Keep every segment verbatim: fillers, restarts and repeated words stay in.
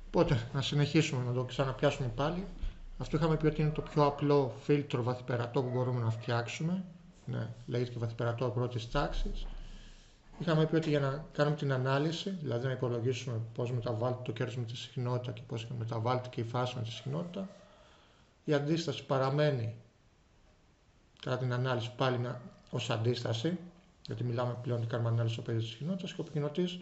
Οπότε, να συνεχίσουμε να το ξαναπιάσουμε πάλι. Αυτό είχαμε πει ότι είναι το πιο απλό φίλτρο βαθυπερατό που μπορούμε να φτιάξουμε. Ναι, λέγεται και βαθυπερατό πρώτης τάξης. Είχαμε πει ότι για να κάνουμε την ανάλυση, δηλαδή να υπολογίσουμε πώς μεταβάλλεται το κέρδος με τη συχνότητα και πώς μεταβάλλεται και η φάση με τη συχνότητα, η αντίσταση παραμένει κατά την ανάλυση πάλι ως αντίσταση, γιατί μιλάμε πλέον ότι κάνουμε ανάλυση στο πεδίο της συχνότητας, και ο πυκνοτής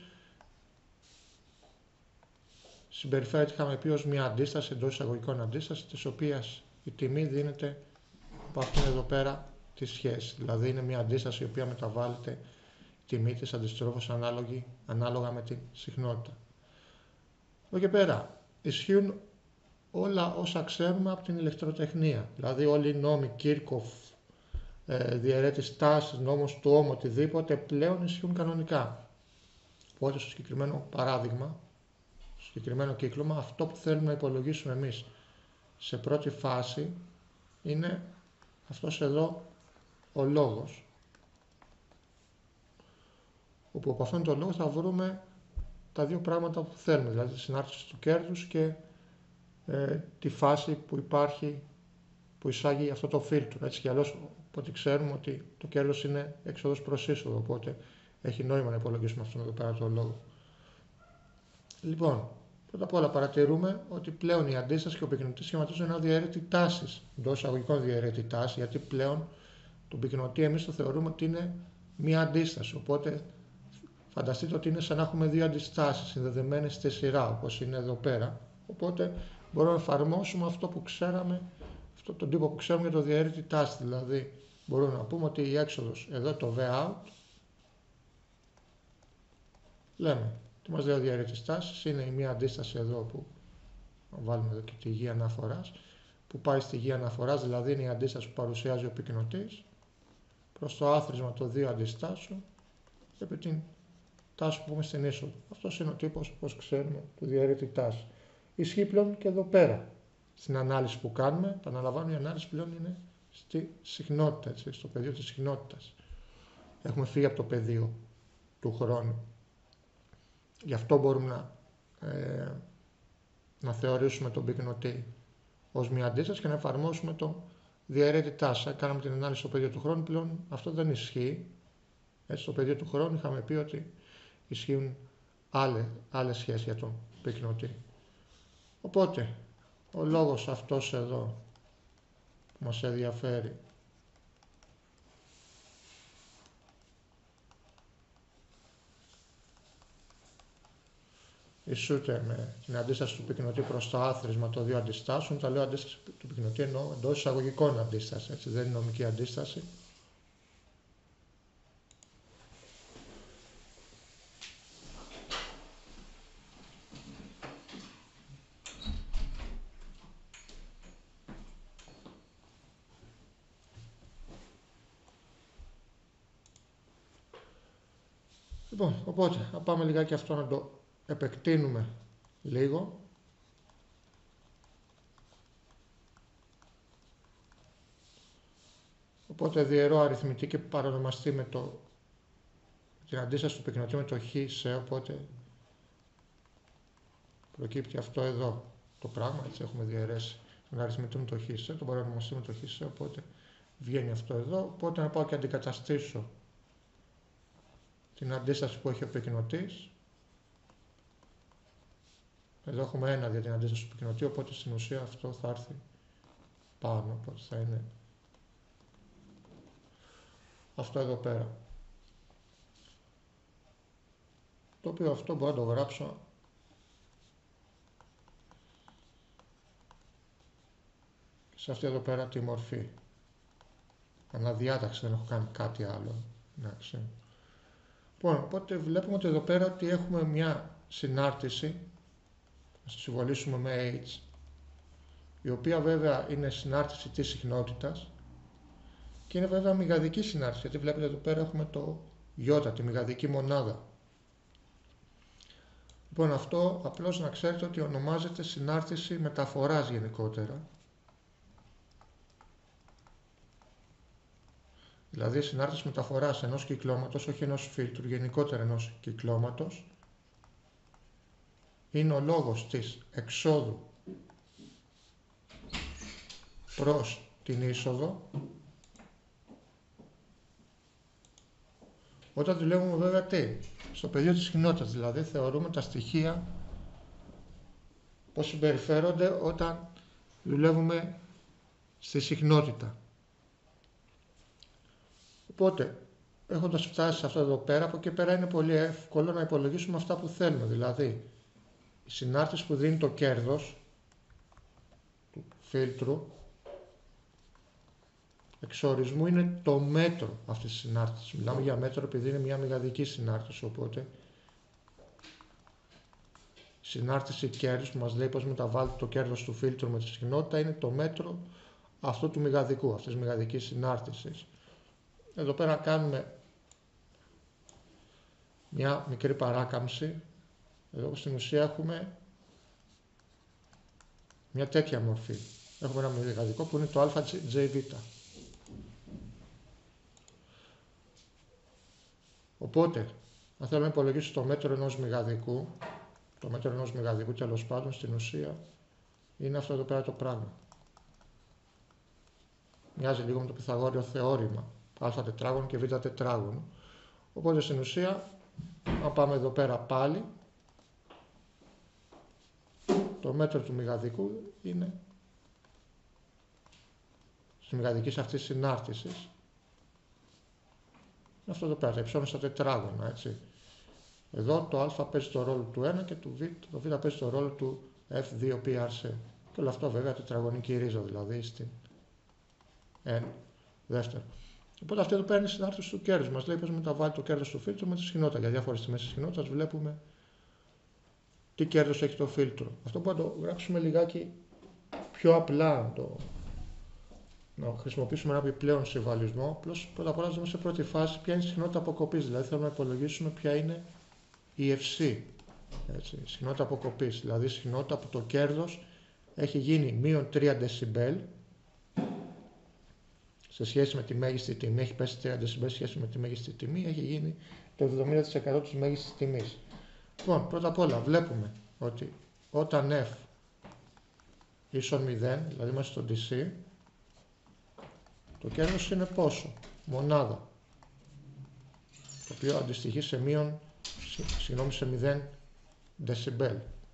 συμπεριφέρεται, είχαμε πει, ως μια αντίσταση, εντός εισαγωγικών αντίσταση, της οποίας η τιμή δίνεται από αυτήν εδώ πέρα τη σχέση. Δηλαδή είναι μια αντίσταση η οποία μεταβάλλεται η τιμή της αντιστρόφως ανάλογα με τη συχνότητα. Από εκεί πέρα ισχύουν όλα όσα ξέρουμε από την ηλεκτροτεχνία. Δηλαδή όλοι οι νόμοι Κίρκοφ, ε, διαιρέτης τάσης, νόμος του Ωμου, οτιδήποτε πλέον ισχύουν κανονικά. Οπότε στο συγκεκριμένο παράδειγμα, στο συγκεκριμένο κύκλωμα, αυτό που θέλουμε να υπολογίσουμε εμείς σε πρώτη φάση είναι αυτός εδώ ο λόγος, όπου από αυτόν τον λόγο θα βρούμε τα δύο πράγματα που θέλουμε, δηλαδή τη συνάρτηση του κέρδους και ε, τη φάση που υπάρχει, που εισάγει αυτό το φίλτρο. Έτσι κι αλλιώς, οπότε ξέρουμε ότι το κέρδος είναι έξοδος προς είσοδο, οπότε έχει νόημα να υπολογίσουμε αυτόν εδώ πέρα τον λόγο. Λοιπόν, πρώτα απ' όλα παρατηρούμε ότι πλέον η αντίσταση και ο πυκνοτής σχηματίζουν ένα διαιρέτη τάσης, εντός εισαγωγικών διαιρέτη τάση, γιατί πλέον τον πυκνοτή εμείς το θεωρούμε ότι είναι μία αντίσταση. Οπότε φανταστείτε ότι είναι σαν να έχουμε δύο αντιστάσεις συνδεδεμένες στη σειρά, όπως είναι εδώ πέρα. Οπότε μπορούμε να εφαρμόσουμε αυτό που ξέραμε, αυτό τον τύπο που ξέρουμε για το διαιρέτη τάση. Δηλαδή μπορούμε να πούμε ότι η έξοδος εδώ, το V out, λέμε ότι μας λέει ο διαιρέτης τάσης είναι η μία αντίσταση εδώ που βάλουμε εδώ και τη γη αναφοράς, που πάει στη γη αναφοράς, δηλαδή είναι η αντίσταση που παρουσιάζει ο πυκνοτής προς το άθροισμα των δύο αντιστάσεων επί την τάση που πούμε στην είσοδο. Αυτός είναι ο τύπος, όπως ξέρουμε, του διαιρέτη τάση. Ισχύει πλέον και εδώ πέρα στην ανάλυση που κάνουμε. Επαναλαμβάνω, η ανάλυση πλέον είναι στη συχνότητα, έτσι, στο πεδίο της συχνότητας. Έχουμε φύγει από το πεδίο του χρόνου. Γι' αυτό μπορούμε να, ε, να θεωρήσουμε τον πυκνοτή ως μια αντίσταση και να εφαρμόσουμε το διαιρέτη τάση. Κάναμε την ανάλυση στο πεδίο του χρόνου, πλέον αυτό δεν ισχύει. Έτσι, στο πεδίο του χρόνου είχαμε πει ότι ισχύουν άλλες, άλλες σχέσεις για τον πυκνοτή. Οπότε, ο λόγος αυτός εδώ που μας ενδιαφέρει ισούται με την αντίσταση του πυκνοτή προς το άθροισμα των δύο αντιστάσεων. Τα λέω αντίσταση του πυκνοτή εννοώ εντός εισαγωγικών αντίσταση, έτσι, δεν είναι νομική αντίσταση. Λοιπόν, οπότε, θα πάμε λιγάκι αυτό να το επεκτείνουμε λίγο. Οπότε διαιρώ αριθμητική και παρονομαστεί με το, την αντίσταση του πυκνοτή με το χ σε, οπότε προκύπτει αυτό εδώ το πράγμα, έτσι έχουμε διαιρέσει τον αριθμητή με το χ σε, τον παρονομαστεί με το χ σε, οπότε βγαίνει αυτό εδώ. Οπότε να πάω και αντικαταστήσω την αντίσταση που έχει ο πυκνοτής. Εδώ έχουμε ένα για την αντίσταση του πυκνοτή, οπότε στην ουσία αυτό θα έρθει πάνω, οπότε θα είναι αυτό εδώ πέρα. Το οποίο αυτό μπορώ να το γράψω σε αυτή εδώ πέρα τη μορφή. Αναδιάταξη, δεν έχω κάνει κάτι άλλο. Εντάξει. Λοιπόν, οπότε βλέπουμε ότι εδώ πέρα ότι έχουμε μια συνάρτηση, να τη συμβολήσουμε με H, η οποία βέβαια είναι συνάρτηση της συχνότητας και είναι βέβαια μηγαδική συνάρτηση, γιατί βλέπετε εδώ πέρα έχουμε το Ι, τη μηγαδική μονάδα. Λοιπόν, αυτό απλώς να ξέρετε ότι ονομάζεται συνάρτηση μεταφοράς γενικότερα. Δηλαδή συνάρτηση μεταφοράς ενός κυκλώματος, όχι ενός φίλτρου, γενικότερα ενός κυκλώματος, είναι ο λόγος της εξόδου προς την είσοδο. Όταν δουλεύουμε βέβαια τι, στο πεδίο της συχνότητας, δηλαδή θεωρούμε τα στοιχεία πώς συμπεριφέρονται όταν δουλεύουμε στη συχνότητα. Οπότε, έχοντας φτάσει σε αυτό εδώ πέρα, από εκεί πέρα είναι πολύ εύκολο να υπολογίσουμε αυτά που θέλουμε. Δηλαδή, η συνάρτηση που δίνει το κέρδος του φίλτρου εξορισμού είναι το μέτρο αυτής της συνάρτησης. Μιλάμε για μέτρο επειδή είναι μια μεγαδική συνάρτηση, οπότε η συνάρτηση κέρδους που μας λέει πώς μεταβάλλεται το κέρδος του φίλτρου με τη συχνότητα είναι το μέτρο αυτού του μεγαδικού, αυτής της μεγαδικής συνάρτησης. Εδώ πέρα κάνουμε μια μικρή παράκαμψη. Εδώ στην ουσία έχουμε μια τέτοια μορφή. Έχουμε ένα μεγαδικό που είναι το ΑJβ. Οπότε, αν θέλουμε να υπολογίσουμε το μέτρο ενός μεγαδικού, το μέτρο ενός μεγαδικού τέλος πάντων στην ουσία είναι αυτό εδώ πέρα το πράγμα. Μοιάζει λίγο με το Πυθαγόριο θεώρημα, α τετράγωνο και β τετράγωνο. Οπότε στην ουσία, αν πάμε εδώ πέρα πάλι, το μέτρο του μεγαδικού είναι στη μεγαδική αυτής συνάρτησης. Αυτό εδώ πέρα, τα υψώνω στα τετράγωνα, έτσι. Εδώ το α παίζει το ρόλο του ένα και το β, το β παίζει το ρόλο του εφ δύο πι αρ σι. Και όλο αυτό βέβαια τετραγωνική ρίζα, δηλαδή στην εν δεύτερο. Οπότε αυτή εδώ πέρα είναι η συνάρτηση του κέρδους. Μας λέει πώς μεταβάλλει το κέρδος του φίλτρου με τη συχνότητα. Για διάφορες τιμές της συχνότητας βλέπουμε τι κέρδος έχει το φίλτρο. Αυτό μπορούμε να το γράψουμε λιγάκι πιο απλά, το... να χρησιμοποιήσουμε ένα επιπλέον συμβαλισμό. Απλώς πρώτα απ' όλα δούμε σε πρώτη φάση ποια είναι η συχνότητα αποκοπής. Δηλαδή θέλουμε να υπολογίσουμε ποια είναι η ευσύ. Έτσι, η συχνότητα αποκοπής. Δηλαδή η συχνότητα που το κέρδος έχει γίνει μείον τρία δεσιμπέλ σε σχέση με τη μέγιστη τιμή. Έχει πέσει τρία δεσιμπέλ σε σχέση με τη μέγιστη τιμή. Έχει γίνει το εβδομήντα τοις εκατό της μέγιστης τιμής. Λοιπόν, πρώτα απ' όλα βλέπουμε ότι όταν f ίσον μηδέν, δηλαδή είμαστε στο ντι σι, το κέρδος είναι πόσο? Μονάδα. Το οποίο αντιστοιχεί σε μείον, συγγνώμη, σε μηδέν δεσιμπέλ.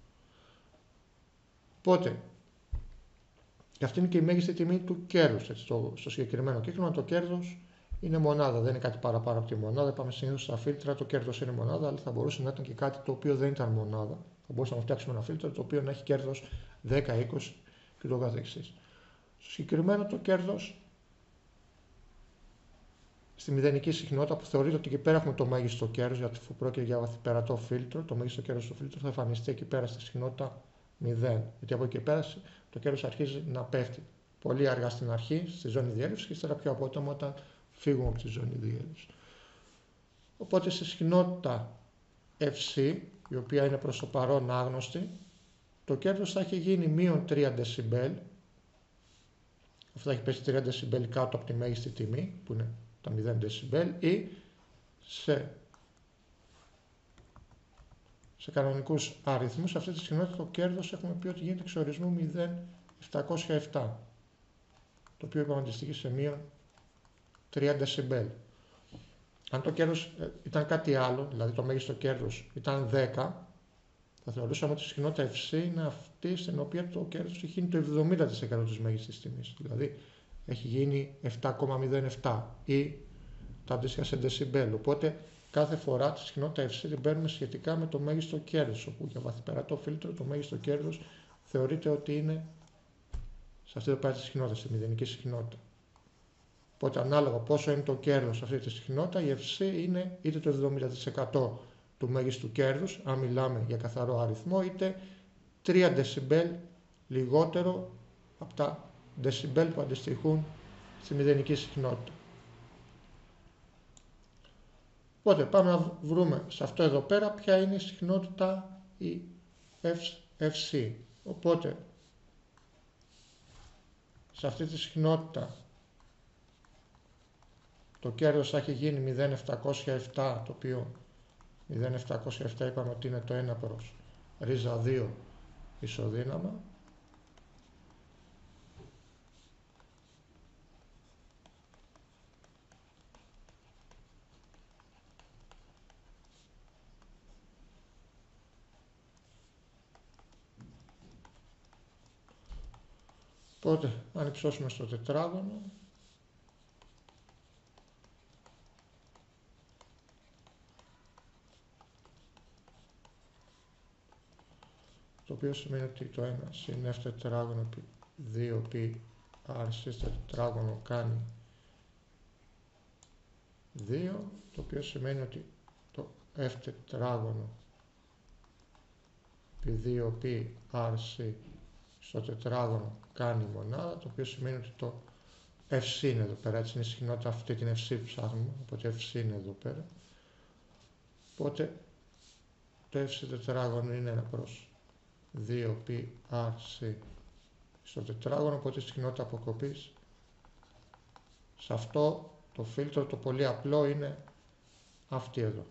Οπότε, και αυτή είναι και η μέγιστη τιμή του κέρδους, έτσι, στο, στο συγκεκριμένο κύκλωμα το κέρδος είναι μονάδα, δεν είναι κάτι παραπάνω από τη μονάδα. Πάμε συνήθως στα φίλτρα, το κέρδος είναι μονάδα, αλλά θα μπορούσε να ήταν και κάτι το οποίο δεν ήταν μονάδα. Θα μπορούσαμε να φτιάξουμε ένα φίλτρο το οποίο να έχει κέρδος δέκα, είκοσι και το καθεξής. Στο συγκεκριμένο το κέρδος στη μηδενική συχνότητα που θεωρείται ότι εκεί πέρα έχουμε το μέγιστο κέρδος, γιατί αφού πρόκειται για βαθυπερατό φίλτρο, το μέγιστο κέρδος του φίλτρου θα εμφανιστεί εκεί πέρα στη συχνότητα μηδέν. Γιατί από εκεί πέρα το κέρδος αρχίζει να πέφτει πολύ αργά στην αρχή, στη ζώνη διέλευσης και ύστερα πιο απότομα όταν φύγουμε από τη ζώνη διέλευσης. Οπότε στη συχνότητα ευσύ, η οποία είναι προς το παρόν άγνωστη, το κέρδος θα έχει γίνει μείον τρία δεσιμπέλ. Αυτό θα έχει πέσει τρία δεσιμπέλ κάτω από τη μέγιστη τιμή, που είναι τα μηδέν δεσιμπέλ, ή σε, σε κανονικούς αριθμούς, σε αυτή τη συχνότητα το κέρδος έχουμε πει ότι γίνεται εξορισμού μηδέν χιλιάδες επτακόσια επτά, το οποίο είπαμε αντιστοιχεί σε μείον τρία δεσιμπέλ. Αν το κέρδος ήταν κάτι άλλο, δηλαδή το μέγιστο κέρδος ήταν δέκα, θα θεωρούσαμε ότι η συχνότητα ευσύ είναι αυτή στην οποία το κέρδος έχει γίνει το εβδομήντα τοις εκατό της μέγιστης τιμής. Δηλαδή έχει γίνει επτά κόμμα μηδέν επτά ή τα αντίστοιχα σε δεσιμπέλ. Οπότε κάθε φορά τη συχνότητα ευσύ την παίρνουμε σχετικά με το μέγιστο κέρδος, όπου για βαθυπερατό φίλτρο το μέγιστο κέρδος θεωρείται ότι είναι σε αυτή εδώ πέρα τη συχνότητα, στη μηδενική συχνότητα. Οπότε ανάλογα πόσο είναι το κέρδος σε αυτή τη συχνότητα, η ευσύ είναι είτε το εβδομήντα τοις εκατό του μέγιστου κέρδους, αν μιλάμε για καθαρό αριθμό, είτε τρία δεσιμπέλ λιγότερο από τα δεσιμπέλ που αντιστοιχούν στη μηδενική συχνότητα. Οπότε πάμε να βρούμε σε αυτό εδώ πέρα ποια είναι η συχνότητα η ευσύ. Οπότε σε αυτή τη συχνότητα το κέρδος θα έχει γίνει μηδέν χιλιάδες επτακόσια επτά, το οποίο μηδέν χιλιάδες επτακόσια επτά είπαμε ότι είναι το ένα προς ρίζα δύο ισοδύναμα. Οπότε, αν υψώσουμε στο τετράγωνο, το οποίο σημαίνει ότι το ένα συν f τετράγωνο επί δύο πι αρ στο τετράγωνο κάνει δύο, το οποίο σημαίνει ότι το f τετράγωνο επί δύο πι αρ στο τετράγωνο κάνει μονάδα, το οποίο σημαίνει ότι το Fc είναι εδώ πέρα, έτσι είναι η συχνότητα αυτή την Fc που ψάχνουμε, οπότε Fc είναι εδώ πέρα. Οπότε το Fc τετράγωνο είναι ένα προς δύο πι αρ στο τετράγωνο, οπότε η συχνότητα αποκοπής σε αυτό το φίλτρο το πολύ απλό είναι αυτή εδώ.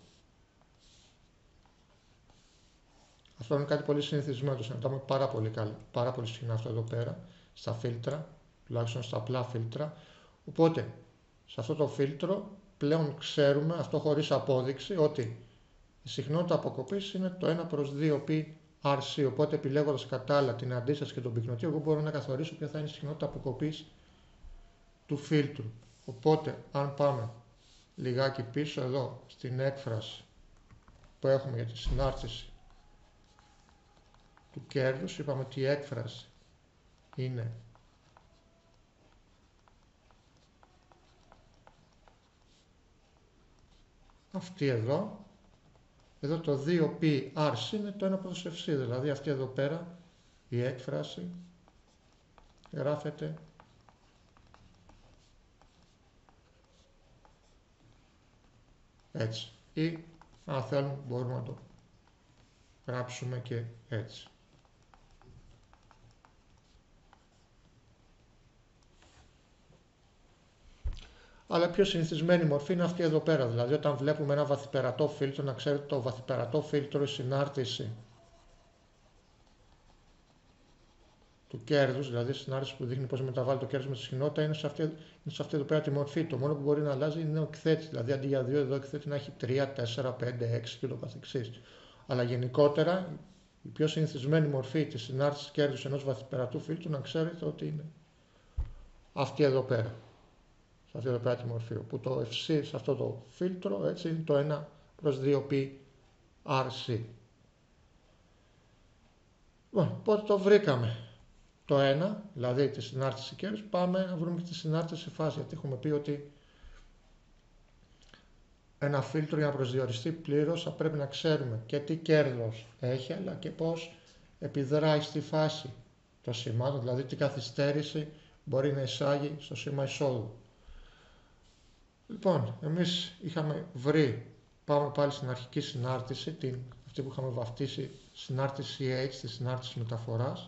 Αυτό είναι κάτι πολύ συνηθισμένο, το συναντάμε πάρα πολύ, καλά, πάρα πολύ συχνά αυτό εδώ πέρα, στα φίλτρα, τουλάχιστον στα απλά φίλτρα. Οπότε, σε αυτό το φίλτρο πλέον ξέρουμε, αυτό χωρίς απόδειξη, ότι η συχνότητα αποκοπής είναι το ένα προς δύο πι αρ, οπότε επιλέγοντας κατάλληλα την αντίσταση και τον πυκνοτή, εγώ μπορώ να καθορίσω ποια θα είναι η συχνότητα αποκοπής του φίλτρου. Οπότε, αν πάμε λιγάκι πίσω εδώ στην έκφραση που έχουμε για τη συνάρτηση του κέρδους, είπαμε ότι η έκφραση είναι αυτή εδώ. Εδώ το δύο πι αρ είναι το ένα προς Fc, δηλαδή αυτή εδώ πέρα η έκφραση γράφεται έτσι, ή αν θέλουμε μπορούμε να το γράψουμε και έτσι. Αλλά πιο συνηθισμένη μορφή είναι αυτή εδώ πέρα, δηλαδή όταν βλέπουμε ένα βαθυπερατό φίλτρο, να ξέρετε το βαθυπερατό φίλτρο, η συνάρτηση του κέρδους, δηλαδή η συνάρτηση που δείχνει πώς μεταβάλλει το κέρδος με τη συχνότητα, είναι σε αυτή, είναι σε αυτή εδώ πέρα τη μορφή. Το μόνο που μπορεί να αλλάζει είναι ο εκθέτης, δηλαδή αντί για δύο εδώ εκθέτη να έχει τρία, τέσσερα, πέντε, έξι και το καθεξής. Αλλά γενικότερα η πιο συνηθισμένη μορφή της συνάρτησης κέρδους ενός βαθυπερατού φίλτρου, να ξέρετε ότι είναι αυτή εδώ πέρα. Σε αυτή εδώ πέρα τη μορφή, όπου το Fc σε αυτό το φίλτρο έτσι είναι το ένα προς δύο πι αρ. Λοιπόν, οπότε το βρήκαμε το ένα, δηλαδή τη συνάρτηση κέρδους, πάμε να βρούμε και τη συνάρτηση φάση, γιατί έχουμε πει ότι ένα φίλτρο για να προσδιοριστεί πλήρως θα πρέπει να ξέρουμε και τι κέρδος έχει, αλλά και πώς επιδράει στη φάση των σημάτων, δηλαδή τι καθυστέρηση μπορεί να εισάγει στο σήμα εισόδου. Λοιπόν, εμείς είχαμε βρει, πάμε πάλι στην αρχική συνάρτηση, την, αυτή που είχαμε βαφτίσει συνάρτηση H, τη συνάρτηση μεταφοράς.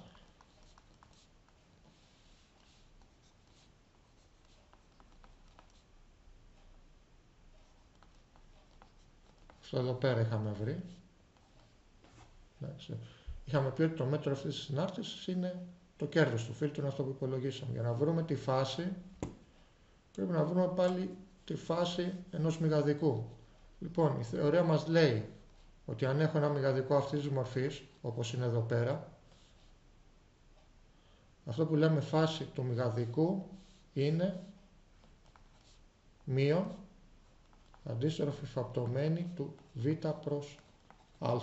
Αυτό εδώ πέρα είχαμε βρει. Εντάξει. Είχαμε πει ότι το μέτρο αυτής της συνάρτησης είναι το κέρδος του φίλτρου, είναι αυτό που υπολογίσαμε. Για να βρούμε τη φάση, πρέπει να βρούμε πάλι τη φάση ενός μηγαδικού. Λοιπόν, η θεωρία μας λέει ότι αν έχω ένα μηγαδικό αυτής της μορφής, όπως είναι εδώ πέρα, αυτό που λέμε φάση του μηγαδικού είναι μείον αντίστροφη φαπτωμένη του β προς α.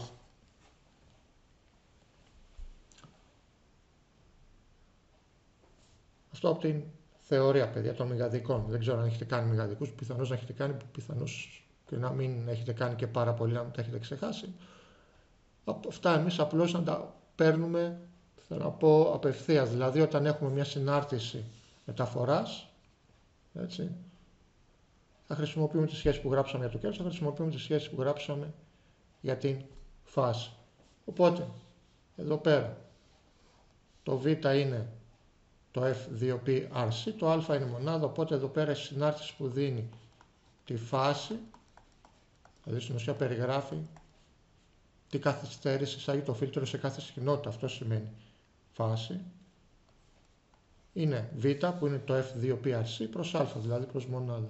Αυτό από την θεωρία, παιδιά, των μηγαδικών. Δεν ξέρω αν έχετε κάνει μηγαδικούς, πιθανώς να έχετε κάνει, πιθανώς και να μην έχετε κάνει και πάρα πολύ, να τα έχετε ξεχάσει. Από αυτά εμείς απλώς να τα παίρνουμε, θέλω να πω, απευθείας. Δηλαδή όταν έχουμε μια συνάρτηση μεταφοράς, έτσι, θα χρησιμοποιούμε τη σχέση που γράψαμε για το κέρδος, θα χρησιμοποιούμε τη σχέση που γράψαμε για την φάση. Οπότε, εδώ πέρα, το β είναι το εφ δύο πι αρ σι, το α είναι μονάδα, οπότε εδώ πέρα η συνάρτηση που δίνει τη φάση, δηλαδή στην ουσία περιγράφει τι καθυστέρηση εισάγει το φίλτρο σε κάθε συχνότητα. Αυτό σημαίνει φάση είναι β που είναι το εφ δύο πι αρ σι προς α, δηλαδή προς μονάδα.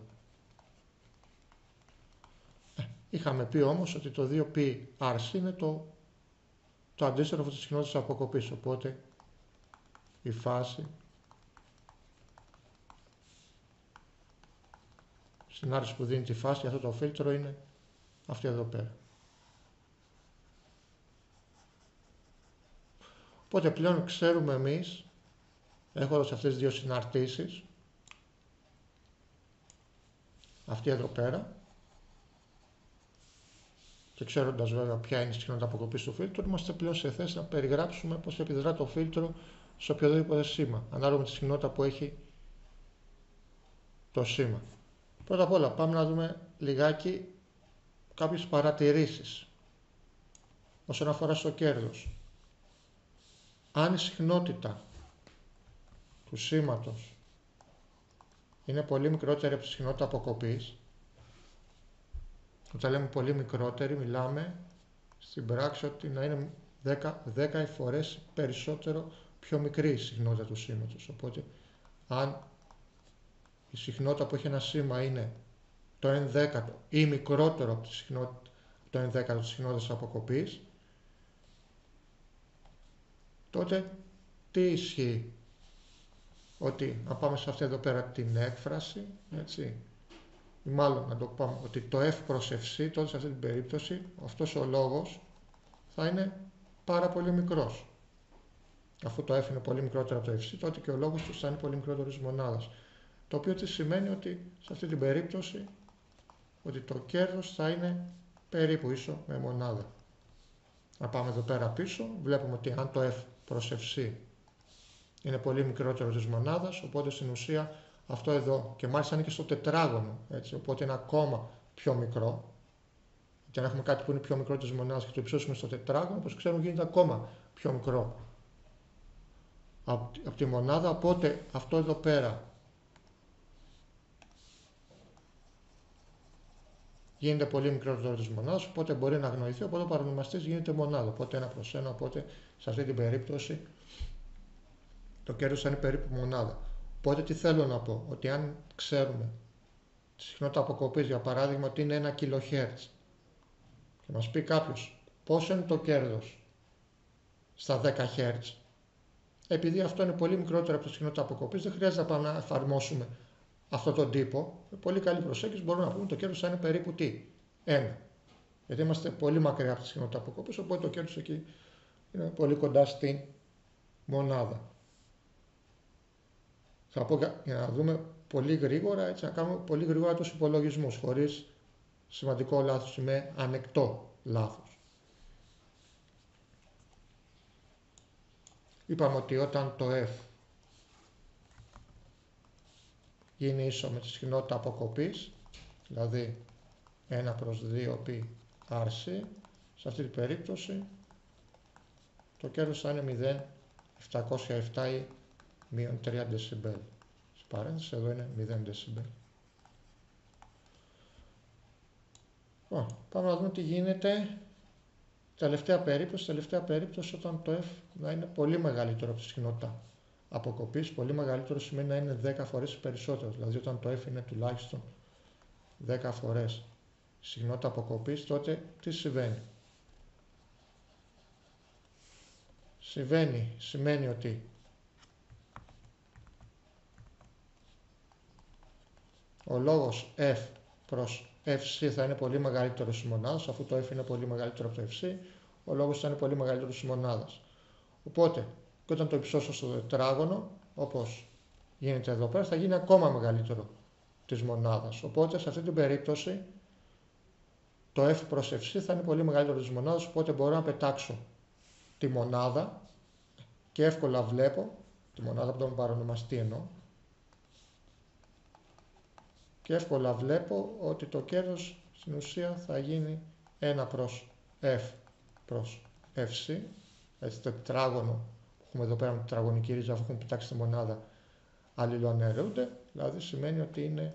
Ε, είχαμε πει όμως ότι το δύο πι αρ σι είναι το, το αντίστροφο της συχνότητας αποκοπής, οπότε η φάση στην άρση που δίνει τη φάση για αυτό το φίλτρο είναι αυτή εδώ πέρα. Οπότε πλέον ξέρουμε εμείς, έχοντας αυτές τις δύο συναρτήσεις, αυτή εδώ πέρα, και ξέροντας βέβαια ποια είναι η συχνότητα αποκοπής του φίλτρου, είμαστε πλέον σε θέση να περιγράψουμε πώς επιδρά το φίλτρο σε οποιοδήποτε σήμα, ανάλογα με τη συχνότητα που έχει το σήμα. Πρώτα απ' όλα πάμε να δούμε λιγάκι κάποιες παρατηρήσεις όσον αφορά στο κέρδος. Αν η συχνότητα του σήματος είναι πολύ μικρότερη από τη συχνότητα αποκοπής, όταν λέμε πολύ μικρότερη μιλάμε στην πράξη ότι να είναι δέκα φορές περισσότερο πιο μικρή η συχνότητα του σήματος. Οπότε αν η συχνότητα που έχει ένα σήμα είναι το ενδέκατο ή μικρότερο από τη συχνότητα, το ενδέκατο της συχνότητας αποκοπής, τότε τι ισχύει? Ότι να πάμε σε αυτή εδώ πέρα την έκφραση, έτσι, ή μάλλον να το πάμε ότι το f προς fc, τότε σε αυτή την περίπτωση αυτός ο λόγος θα είναι πάρα πολύ μικρός. Αφού το f είναι πολύ μικρότερο από το fc, τότε και ο λόγος του θα είναι πολύ μικρότερο της μονάδας. Το οποίο τι σημαίνει? Ότι σε αυτή την περίπτωση ότι το κέρδος θα είναι περίπου ίσο με μονάδα. Να πάμε εδώ πέρα πίσω, βλέπουμε ότι αν το f προς fc είναι πολύ μικρότερο της μονάδας, οπότε στην ουσία αυτό εδώ, και μάλιστα είναι και στο τετράγωνο, έτσι, οπότε είναι ακόμα πιο μικρό. Και αν έχουμε κάτι που είναι πιο μικρό της μονάδας και το υψώσουμε στο τετράγωνο, όπως ξέρουμε γίνεται ακόμα πιο μικρό από, από τη μονάδα, οπότε αυτό εδώ πέρα γίνεται πολύ μικρότερο της μονάδας, οπότε μπορεί να αγνοηθεί, οπότε ο παρονομαστής γίνεται μονάδα, οπότε ένα προς ένα, οπότε σε αυτή την περίπτωση το κέρδος θα είναι περίπου μονάδα. Οπότε τι θέλω να πω? Ότι αν ξέρουμε τη συχνότητα αποκοπής, για παράδειγμα, ότι είναι ένα κιλοχέρτζ και μας πει κάποιος πόσο είναι το κέρδος στα δέκα χέρτζ, επειδή αυτό είναι πολύ μικρότερο από τη συχνότητα αποκοπής, δεν χρειάζεται να πάμε να εφαρμόσουμε αυτόν τον τύπο. Με πολύ καλή προσέγγιση μπορούμε να πούμε ότι το κέρδος θα είναι περίπου τι? ένα. Γιατί είμαστε πολύ μακριά από τη συχνότητα αποκοπής, οπότε το κέρδος εκεί είναι πολύ κοντά στην μονάδα. Θα πω για να δούμε πολύ γρήγορα, έτσι, να κάνουμε πολύ γρήγορα τους υπολογισμούς, χωρίς σημαντικό λάθος ή με ανεκτό λάθος. Είπαμε ότι όταν το f γίνει ίσο με τη συχνότητα αποκοπής, δηλαδή ένα προς δύο πι αρ σι, σε αυτή την περίπτωση το κέρδος θα είναι μηδέν κόμμα επτακόσια επτά ή μείον τρία δεσιμπέλ. Στην παρένθεση εδώ είναι μηδέν δεσιμπέλ. Πάμε να δούμε τι γίνεται τελευταία περίπτωση. Τελευταία περίπτωση όταν το f να είναι πολύ μεγαλύτερο από τη συχνότητα αποκοπής. Πολύ μεγαλύτερο σημαίνει να είναι δέκα φορές περισσότερο. Δηλαδή όταν το f είναι τουλάχιστον δέκα φορές συχνότητα αποκοπής, τότε τι συμβαίνει? Συμβαίνει, σημαίνει ότι ο λόγος f προς fc θα είναι πολύ μεγαλύτερος της μονάδας, αφού το f είναι πολύ μεγαλύτερο από το fc, ο λόγος θα είναι πολύ μεγαλύτερος της μονάδας. Οπότε, και όταν το υψώσω στο τετράγωνο, όπως γίνεται εδώ πέρα, θα γίνει ακόμα μεγαλύτερο της μονάδας. Οπότε, σε αυτή την περίπτωση, το f προς fc θα είναι πολύ μεγαλύτερο της μονάδας, οπότε μπορώ να πετάξω τη μονάδα και εύκολα βλέπω, τη μονάδα από τον παρονομαστή εννοώ, και εύκολα βλέπω ότι το κέρδος στην ουσία θα γίνει ένα προς f προς fc, έτσι το τετράγωνο που έχουμε εδώ πέρα με τετραγωνική ρίζα, αφού έχουμε πετάξει τη μονάδα, αλληλοαναιρούνται, δηλαδή σημαίνει ότι είναι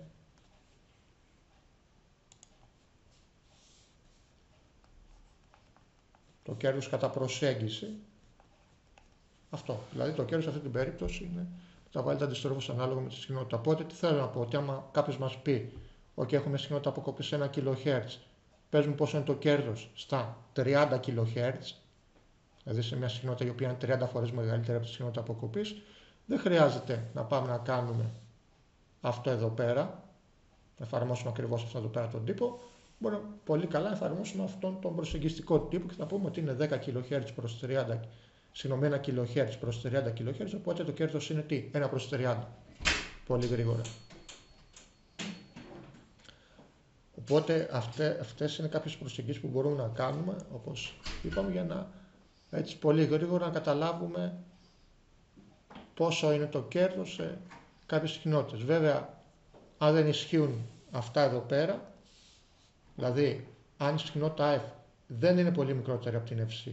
το κέρδος κατά προσέγγιση. Αυτό. Δηλαδή το κέρδος σε αυτή την περίπτωση είναι θα βάλετε αντιστρόφως ανάλογα με τη συχνότητα. Οπότε τι θέλω να πω, ότι άμα κάποιος μας πει ότι okay, έχουμε συχνότητα αποκοπής ένα κιλοχέρτζ, πες μου πόσο είναι το κέρδος στα τριάντα κιλοχέρτζ, δηλαδή σε μια συχνότητα η οποία είναι τριάντα φορές μεγαλύτερη από τη συχνότητα αποκοπής, δεν χρειάζεται να πάμε να κάνουμε αυτό εδώ πέρα, να εφαρμόσουμε ακριβώς αυτό εδώ πέρα τον τύπο. Μπορούμε πολύ καλά να εφαρμόσουμε αυτόν τον προσεγγιστικό τύπο και θα πούμε ότι είναι δέκα κιλοχέρτζ προς τριάντα, συγγνώμη, ένα κιλοχέρτζ προς τριάντα κιλοχέρτζ, οπότε το κέρδος είναι τι, ένα προς τριάντα. Πολύ γρήγορα. Οπότε αυτές, αυτές είναι κάποιες προσεγγίσεις που μπορούμε να κάνουμε, όπως είπαμε, για να έτσι πολύ γρήγορα να καταλάβουμε πόσο είναι το κέρδος σε κάποιες συχνότητες. Βέβαια, αν δεν ισχύουν αυτά εδώ πέρα, δηλαδή αν η συχνότητα F δεν είναι πολύ μικρότερη από την Fc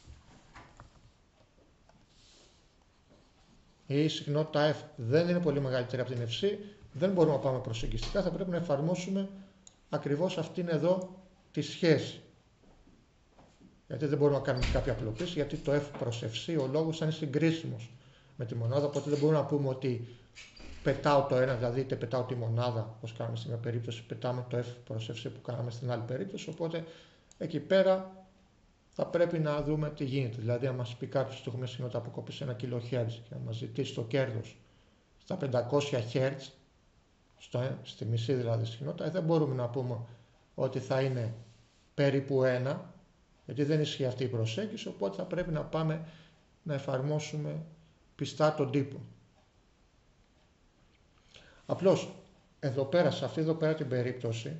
ή η συχνότητα F δεν είναι πολύ μεγαλύτερη από την Fc, δεν μπορούμε να πάμε προσεγγιστικά, θα πρέπει να εφαρμόσουμε ακριβώς αυτήν εδώ τη σχέση. Γιατί δεν μπορούμε να κάνουμε κάποια απλοποίηση, γιατί το F προς Fc ο λόγος θα είναι συγκρίσιμος με τη μονάδα, οπότε δεν μπορούμε να πούμε ότι πετάω το ένα, δηλαδή είτε πετάω τη μονάδα, όπως κάναμε στην μια περίπτωση, πετάμε το F προς Fc που κάναμε στην άλλη περίπτωση, οπότε εκεί πέρα θα πρέπει να δούμε τι γίνεται. Δηλαδή, αν μας πει κάποιος ότι έχουμε συχνότητα αποκοπής ένα κιλοχέρτζ και να μας ζητήσει το κέρδος στα πεντακόσια χέρτζ, στο, στη μισή δηλαδή συχνότητα, δεν μπορούμε να πούμε ότι θα είναι περίπου ένα, γιατί δεν ισχύει αυτή η προσέγγιση, οπότε θα πρέπει να πάμε να εφαρμόσουμε πιστά τον τύπο. Απλώς, εδώ πέρα, σε αυτή εδώ πέρα την περίπτωση,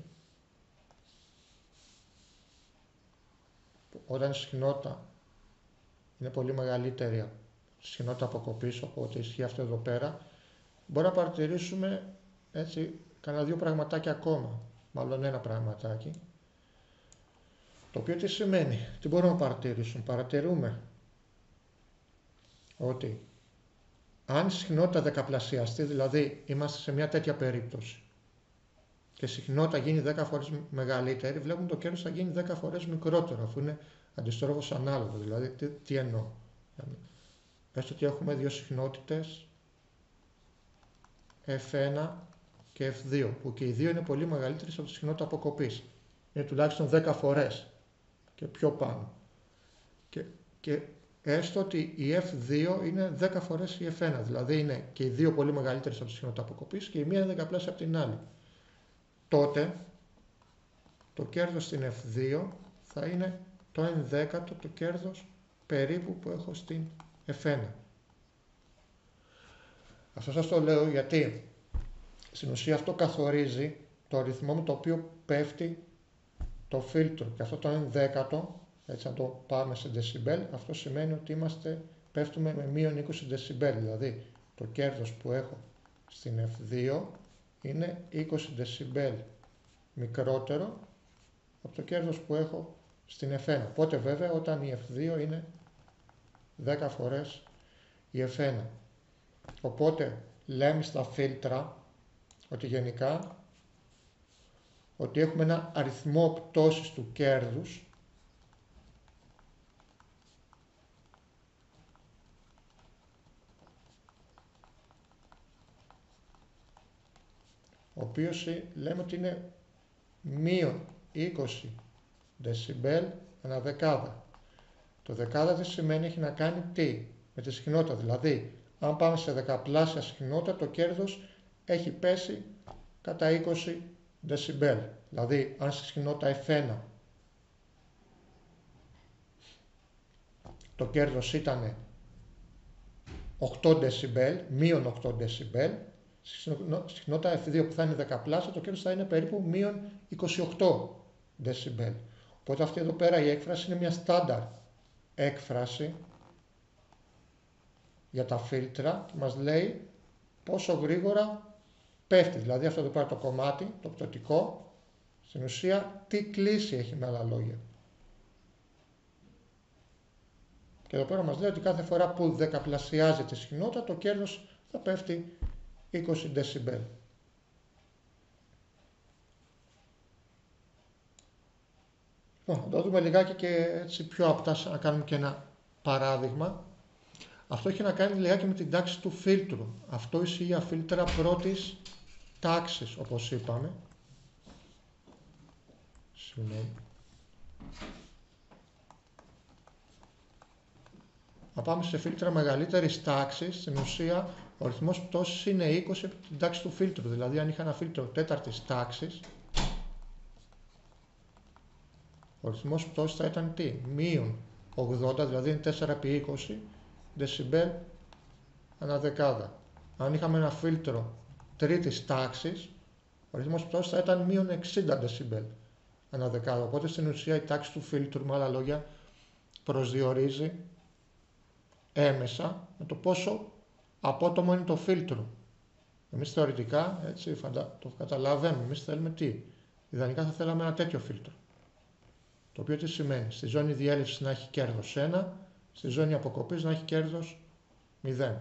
όταν η συχνότητα είναι πολύ μεγαλύτερη από τη συχνότητα αποκοπής, οπότε ισχύει αυτό εδώ πέρα, μπορεί να παρατηρήσουμε έτσι κανένα δύο πραγματάκια ακόμα, μάλλον ένα πραγματάκι, το οποίο τι σημαίνει, τι μπορούμε να παρατηρήσουμε. Παρατηρούμε ότι αν η συχνότητα δεκαπλασιαστεί, δηλαδή είμαστε σε μια τέτοια περίπτωση και η συχνότητα γίνει δέκα φορές μεγαλύτερη, βλέπουμε το κέρδος θα γίνει δέκα φορές μικρότερο, αφού είναι αντιστρόφως ανάλογο. Δηλαδή, τι, τι εννοώ. Πες ότι έχουμε δύο συχνότητες εφ ένα και εφ δύο, που και οι δύο είναι πολύ μεγαλύτερες από τη συχνότητα αποκοπής. Είναι τουλάχιστον δέκα φορές και πιο πάνω. Και, και έστω ότι η εφ δύο είναι δέκα φορές η εφ ένα, δηλαδή είναι και οι δύο πολύ μεγαλύτερες από τη συχνότητα αποκοπής και η μία είναι δεκαπλάσια από την άλλη. Τότε το κέρδος στην εφ δύο θα είναι το ενδέκατο το κέρδος περίπου που έχω στην εφ ένα. Αυτό σας το λέω γιατί στην ουσία αυτό καθορίζει το ρυθμό με το οποίο πέφτει το φίλτρο, και αυτό το ενδέκατο, έτσι να το πάμε σε δεσιμπέλ, αυτό σημαίνει ότι είμαστε, πέφτουμε με μείον είκοσι δεσιμπέλ, δηλαδή το κέρδος που έχω στην εφ δύο είναι είκοσι δεσιμπέλ μικρότερο από το κέρδος που έχω στην εφ ένα. Οπότε βέβαια όταν η εφ δύο είναι δέκα φορές η εφ ένα. Οπότε λέμε στα φίλτρα ότι γενικά ότι έχουμε ένα αριθμό πτώσης του κέρδους ο οποίος λέμε ότι είναι μείον είκοσι δεσιμπέλ ανά δεκάδα. Το δεκάδα τι σημαίνει, έχει να κάνει τι, με τη συχνότητα. Δηλαδή, αν πάμε σε δεκαπλάσια συχνότητα, το κέρδος έχει πέσει κατά είκοσι δεσιμπέλ. Δηλαδή, αν στη συχνότητα εφ ένα το κέρδος ήταν οκτώ δεσιμπέλ, μείον οκτώ δεσιμπέλ, στη συχνότητα εφ δύο που θα είναι δεκαπλάσια, το κέρδος θα είναι περίπου μείον είκοσι οκτώ δεσιμπέλ. Οπότε αυτή εδώ πέρα η έκφραση είναι μια στάνταρ έκφραση για τα φίλτρα και μας λέει πόσο γρήγορα πέφτει. Δηλαδή αυτό εδώ πέρα το κομμάτι, το πτωτικό, στην ουσία τι κλίση έχει, με άλλα λόγια. Και εδώ πέρα μας λέει ότι κάθε φορά που δεκαπλασιάζεται η συχνότητα, το κέρδος θα πέφτει είκοσι δεσιμπέλ. Λοιπόν, θα το δούμε λιγάκι και έτσι πιο απτά, να κάνουμε και ένα παράδειγμα. Αυτό έχει να κάνει λιγάκι με την τάξη του φίλτρου. Αυτό ισχύει για φίλτρα πρώτης τάξης, όπως είπαμε. Συγγνώμη. Να πάμε σε φίλτρα μεγαλύτερης τάξης, στην ουσία ο ρυθμός πτώσης είναι είκοσι από την τάξη του φίλτρου. Δηλαδή, αν είχα ένα φίλτρο τέταρτης τάξης, ο ρυθμός πτώσης θα ήταν τι, μείον ογδόντα, δηλαδή είναι τέσσερα επί είκοσι δεσιμπέλ ανά δεκάδα. Αν είχαμε ένα φίλτρο τρίτης τάξης, ο ρυθμός πτώσης θα ήταν μείον εξήντα δεσιμπέλ ανά δεκάδα. Οπότε στην ουσία η τάξη του φίλτρου, με άλλα λόγια, προσδιορίζει έμεσα με το πόσο απότομο είναι το φίλτρο. Εμείς θεωρητικά, έτσι, φαντα... το καταλαβαίνουμε, εμείς θέλουμε τι. Ιδανικά θα θέλαμε ένα τέτοιο φίλτρο. Το οποίο τι σημαίνει, στη ζώνη διέλευσης να έχει κέρδος ένα, στη ζώνη αποκοπής να έχει κέρδος μηδέν.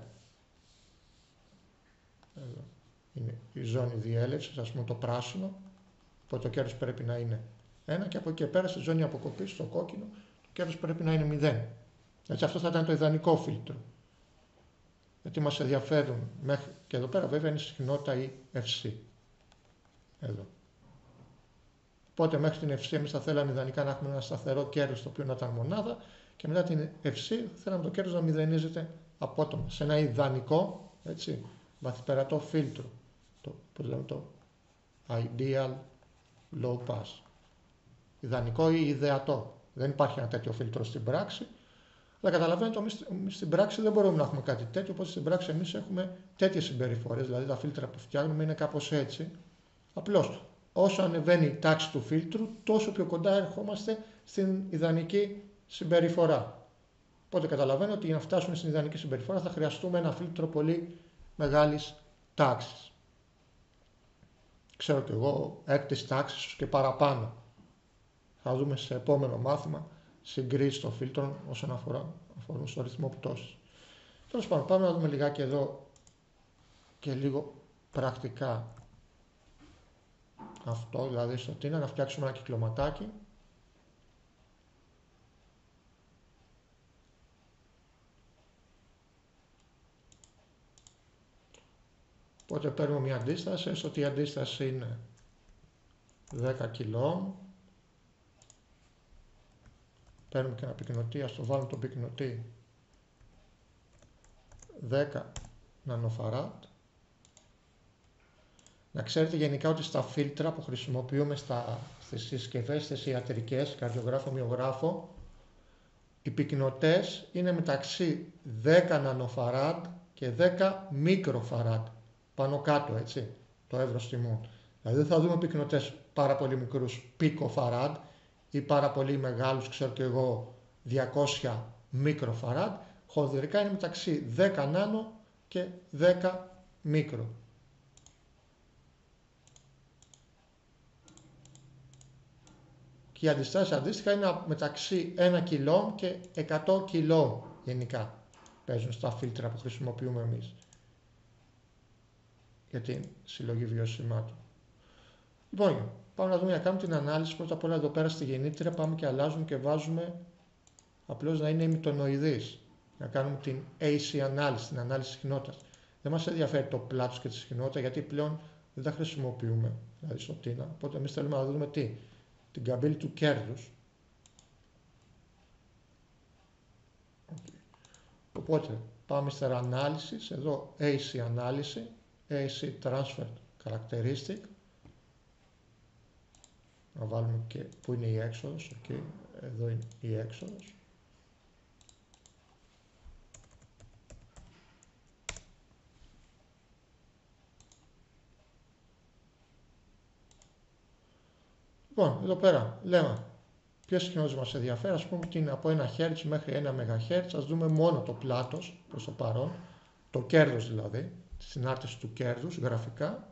Εδώ είναι η ζώνη διέλευσης, ας πούμε το πράσινο, οπότε το κέρδος πρέπει να είναι ένα και από εκεί και πέρα στη ζώνη αποκοπής, στο κόκκινο, το κέρδος πρέπει να είναι μηδέν. Έτσι αυτό θα ήταν το ιδανικό φίλτρο. Γιατί μας ενδιαφέρουν μέχρι και εδώ πέρα βέβαια είναι η συχνότητα η ευσύ. Εδώ. Οπότε μέχρι την ευσύ εμείς θα θέλαμε ιδανικά να έχουμε ένα σταθερό κέρδος το οποίο να ήταν μονάδα και μετά την ευσύ θα θέλαμε το κέρδος να μηδενίζεται απότομα. Σε ένα ιδανικό, έτσι, βαθυπερατό φίλτρο. Το, πώς λέμε, το ideal low pass. Ιδανικό ή ιδεατό. Δεν υπάρχει ένα τέτοιο φίλτρο στην πράξη. Αλλά καταλαβαίνετε, εμείς στην πράξη δεν μπορούμε να έχουμε κάτι τέτοιο, οπότε στην πράξη εμείς έχουμε τέτοιες συμπεριφορές, δηλαδή τα φίλτρα που φτιάχνουμε είναι κάπως έτσι. Απλώς, όσο ανεβαίνει η τάξη του φίλτρου, τόσο πιο κοντά ερχόμαστε στην ιδανική συμπεριφορά. Οπότε καταλαβαίνω ότι για να φτάσουμε στην ιδανική συμπεριφορά θα χρειαστούμε ένα φίλτρο πολύ μεγάλης τάξης. Ξέρω και εγώ, έκτης τάξης και παραπάνω. Θα δούμε σε επόμενο μάθημα συγκρίσεις των φίλτρων όσον αφορά, αφορούν στο ρυθμό πτώσης. Τέλος πάντων, πάμε να δούμε λιγάκι εδώ και λίγο πρακτικά αυτό, δηλαδή στο τι είναι να φτιάξουμε ένα κυκλωματάκι. Οπότε παίρνουμε μια αντίσταση, έστω ότι η αντίσταση είναι δέκα κιλό. Παίρνουμε και ένα πυκνοτή, ας το βάλουμε τον πυκνοτή δέκα νανοφαράτ. Να ξέρετε γενικά ότι στα φίλτρα που χρησιμοποιούμε στα, στις συσκευές, στις ιατρικές, καρδιογράφο, μυογράφο, οι πυκνοτές είναι μεταξύ δέκα νανοφαράτ και δέκα μικροφαράτ. Πάνω κάτω, έτσι, το εύρος τιμών. Δηλαδή θα δούμε πυκνοτές πάρα πολύ μικρούς πικοφαράτ ή πάρα πολύ μεγάλους, ξέρω και εγώ, διακόσια μικροφαράτ. Χονδρικά είναι μεταξύ δέκα νάνο και δέκα μικρο. Και οι αντιστάσεις αντίστοιχα είναι μεταξύ ένα κιλό και εκατό κιλό γενικά παίζουν στα φίλτρα που χρησιμοποιούμε εμείς για την συλλογή βιωσιμάτων. Λοιπόν, πάμε να δούμε να κάνουμε την ανάλυση. Πρώτα απ' όλα εδώ πέρα στη γεννήτρια πάμε και αλλάζουμε και βάζουμε απλώς να είναι ημιτονοειδής. Να κάνουμε την έι σι ανάλυση, την ανάλυση συχνότητας. Δεν μας ενδιαφέρει το πλάτος και τη συχνότητα γιατί πλέον δεν τα χρησιμοποιούμε, δηλαδή στο τίνα. Οπότε εμείς θέλουμε να δούμε τι, την καμπύλη του κέρδους. Okay. Οπότε πάμε ύστερα ανάλυση, εδώ έι σι ανάλυση, έι σι transfer characteristic. Να βάλουμε και που είναι η έξοδος, okay. Εδώ είναι η έξοδος. Λοιπόν, εδώ πέρα λέμε ποιες συχνότητες μας ενδιαφέρει, ας πούμε ότι είναι από ένα χέρτζ μέχρι ένα μεγαχέρτζ, ας δούμε μόνο το πλάτος προς το παρόν, το κέρδος δηλαδή, τη συνάρτηση του κέρδους γραφικά.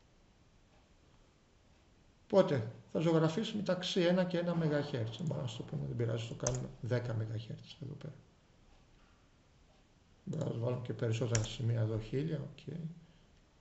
Οπότε θα ζωγραφίσει μεταξύ ένα και ένα μεγαχέρτζ, μπορούμε να το πούμε, δεν πειράζει, το κάνουμε δέκα μεγαχέρτζ εδώ πέρα. Μπορούμε να βάλουμε και περισσότερα σημεία εδώ, χίλια, οκ. Okay.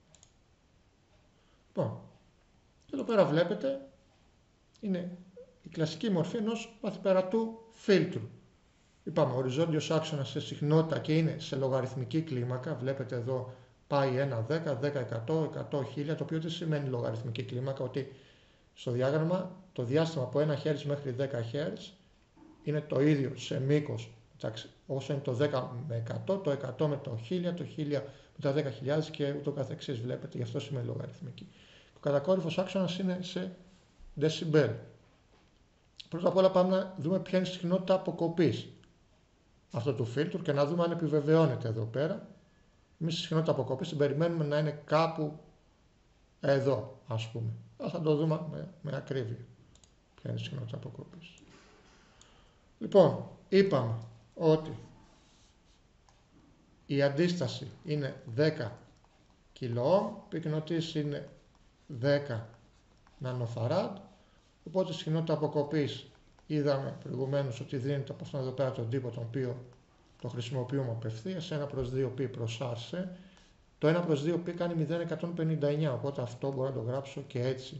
Λοιπόν, εδώ πέρα βλέπετε, είναι η κλασική μορφή ενός βαθυπερατού φίλτρου. Είπαμε, οριζόντιος άξονας σε συχνότητα και είναι σε λογαριθμική κλίμακα. Βλέπετε εδώ πάει ένα, δέκα, δέκα, εκατό, εκατό, χίλια, το οποίο τι σημαίνει λογαριθμική κλίμακα, ότι στο διάγραμμα το διάστημα από ένα χέρις μέχρι δέκα χέρις είναι το ίδιο σε μήκος, εντάξει, όσο είναι το δέκα με εκατό, το εκατό με το χίλια, το χίλια με τα δέκα χιλιάδες και ούτω καθεξής. Βλέπετε, γι' αυτό σημαίνει λογαριθμική. Ο κατακόρυφος άξονας είναι σε δεσιμπέλ. Πρώτα απ' όλα πάμε να δούμε ποια είναι η συχνότητα αποκοπής αυτού του φίλτρου και να δούμε αν επιβεβαιώνεται εδώ πέρα. Εμείς τη συχνότητα αποκοπής την περιμένουμε να είναι κάπου εδώ, ας πούμε. Θα το δούμε με, με ακρίβεια ποια είναι η συχνότητα αποκοπής. Λοιπόν, είπαμε ότι η αντίσταση είναι δέκα κιλοόμ, η πυκνοτήση είναι δέκα νανοφαράντ, οπότε η συχνότητα αποκοπής είδαμε προηγουμένως ότι δίνεται από αυτόν εδώ πέρα τον τύπο τον οποίο το χρησιμοποιούμε απευθείας, ένα προς δύο πι προς άρσε. Το ένα προς δύο πι κάνει μηδέν κόμμα εκατόν πενήντα εννιά, οπότε αυτό μπορώ να το γράψω και έτσι.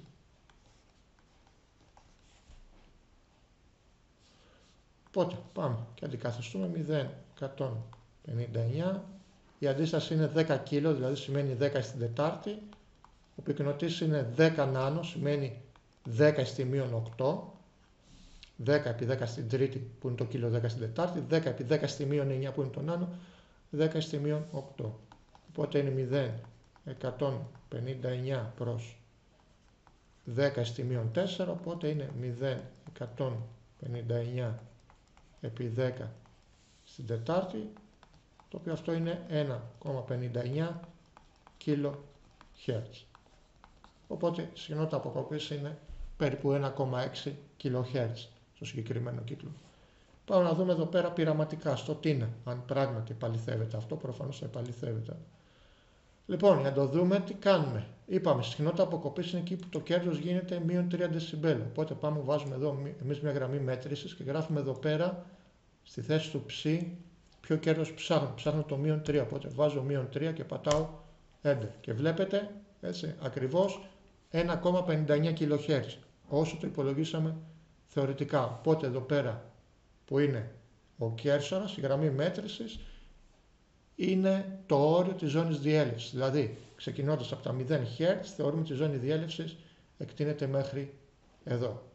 Οπότε πάμε και αντικαθιστούμε μηδέν κόμμα εκατόν πενήντα εννιά. Η αντίσταση είναι δέκα κιλο, δηλαδή σημαίνει δέκα στην τετάρτη. Ο πυκνοτής είναι δέκα νάνο, σημαίνει δέκα στη μείον οκτώ. δέκα επί δέκα στην τρίτη που είναι το κιλο, δέκα στην τετάρτη. δέκα επί δέκα στη μείον εννιά που είναι το νάνο, δέκα στη μείον οκτώ. Οπότε είναι μηδέν κόμμα εκατόν πενήντα εννιά προς δέκα στη μείον τέσσερα, οπότε είναι μηδέν κόμμα εκατόν πενήντα εννιά επί δέκα στην τετάρτη, το οποίο αυτό είναι ένα κόμμα πενήντα εννιά κιλοχέρτζ. Οπότε η συχνότητα αποκοπής είναι περίπου ένα κόμμα έξι κιλοχέρτζ στο συγκεκριμένο κύκλο. Πάμε να δούμε εδώ πέρα πειραματικά στο τίνα, αν πράγματι επαληθεύεται αυτό, προφανώς θα επαληθεύεται. Λοιπόν, για να το δούμε τι κάνουμε. Είπαμε, η συχνότητα αποκοπής είναι εκεί που το κέρδος γίνεται μείον τρία δεσιμπέλ. Οπότε πάμε, βάζουμε εδώ εμείς μια γραμμή μέτρησης και γράφουμε εδώ πέρα στη θέση του ψ ποιο κέρδος ψάχνω. Ψάχνω το μείον τρία, οπότε βάζω μείον τρία και πατάω Enter. Και βλέπετε, έτσι, ακριβώς ένα κόμμα πενήντα εννιά κιλοχέρτζ, όσο το υπολογίσαμε θεωρητικά. Οπότε εδώ πέρα που είναι ο κέρσορας, η γραμμή μέτρησης, είναι το όριο της ζώνης διέλευσης. Δηλαδή, ξεκινώντας από τα μηδέν χερτζ, θεωρούμε τη ζώνη διέλευσης εκτείνεται μέχρι εδώ.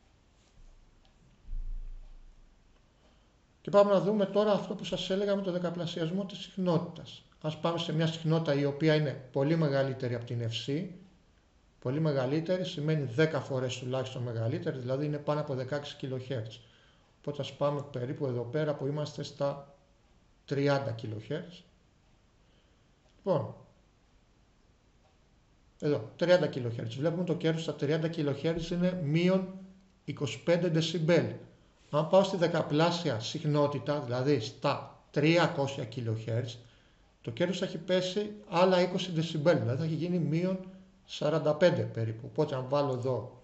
Και πάμε να δούμε τώρα αυτό που σας έλεγα με το δεκαπλασιασμό της συχνότητας. Ας πάμε σε μια συχνότητα η οποία είναι πολύ μεγαλύτερη από την ευσύ. Πολύ μεγαλύτερη σημαίνει δέκα φορές τουλάχιστον μεγαλύτερη, δηλαδή είναι πάνω από δεκαέξι κιλοχέρτζ. Οπότε ας πάμε περίπου εδώ πέρα που είμαστε στα τριάντα κιλοχέρτζ. Λοιπόν, εδώ, τριάντα κιλοχέρτζ. Βλέπουμε το κέρδος στα τριάντα κιλοχέρτζ είναι μείον είκοσι πέντε δεσιμπέλ. Αν πάω στη δεκαπλάσια συχνότητα, δηλαδή στα τριακόσια κιλοχέρτζ, το κέρδος θα έχει πέσει άλλα είκοσι δεσιμπέλ, δηλαδή θα έχει γίνει μείον σαράντα πέντε περίπου. Οπότε αν βάλω εδώ,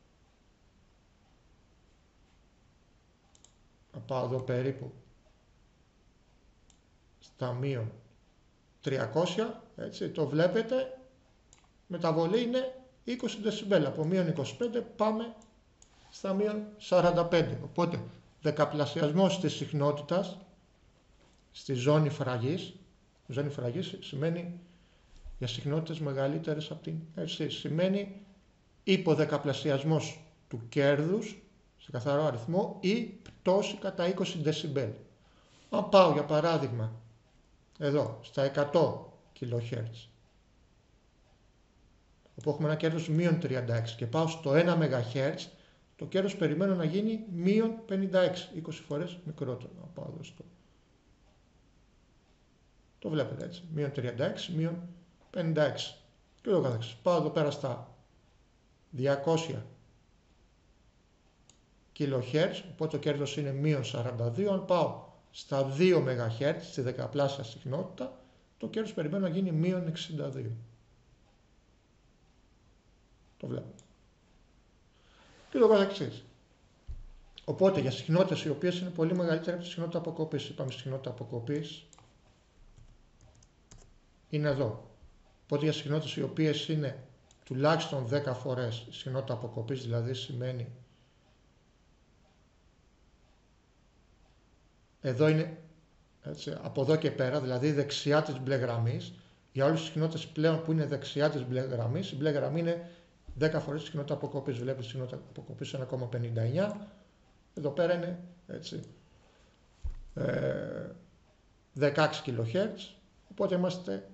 θα πάω εδώ περίπου στα μείον τριακόσια, έτσι, το βλέπετε, μεταβολή είναι είκοσι δεσιμπέλ. Από μείον είκοσι πέντε πάμε στα μείον σαράντα πέντε. Οπότε δεκαπλασιασμός της συχνότητας στη ζώνη φραγής, ζώνη φραγής σημαίνει για συχνότητες μεγαλύτερες από την ευσύ, σημαίνει υποδεκαπλασιασμός του κέρδους σε καθαρό αριθμό ή πτώση κατά είκοσι δεσιμπέλ. Αν πάω για παράδειγμα εδώ στα εκατό κιλοχέρτζ, όπου έχουμε ένα κέρδος μείον τριάντα έξι και πάω στο ένα μεγαχέρτζ, το κέρδος περιμένω να γίνει μείον πενήντα έξι, είκοσι φορές μικρότερο. Να πάω εδώ στο... Το βλέπετε έτσι, μείον τριάντα έξι, μείον πενήντα έξι. Και εδώ καθεξής. Πάω εδώ πέρα στα διακόσια κιλοχέρτζ, οπότε το κέρδος είναι μείον σαράντα δύο. Αν πάω στα δύο μεγαχέρτζ, στη δεκαπλάσια συχνότητα, το κέρδος περιμένω να γίνει μείον εξήντα δύο. Το βλέπω. Και το καθεξής. Οπότε για συχνότητες οι οποίες είναι πολύ μεγαλύτερες από τη συχνότητα αποκοπής, είπαμε συχνότητα αποκοπής είναι εδώ. Οπότε για συχνότητες οι οποίες είναι τουλάχιστον δέκα φορές η συχνότητα αποκοπής, δηλαδή σημαίνει εδώ είναι έτσι, από εδώ και πέρα, δηλαδή δεξιά της μπλε γραμμής. Για όλες τις συχνότητες πλέον που είναι δεξιά της μπλε γραμμής, η μπλε γραμμή είναι δέκα φορές τη συχνότητα αποκοπής. Βλέπετε τη συχνότητα αποκοπής ένα κόμμα πενήντα εννιά. Εδώ πέρα είναι έτσι, ε, δεκαέξι κιλοχέρτζ. Οπότε είμαστε